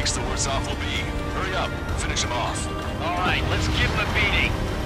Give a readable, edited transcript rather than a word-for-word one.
next the worse off we'll be. Hurry up, finish him off. All right, let's give him a beating.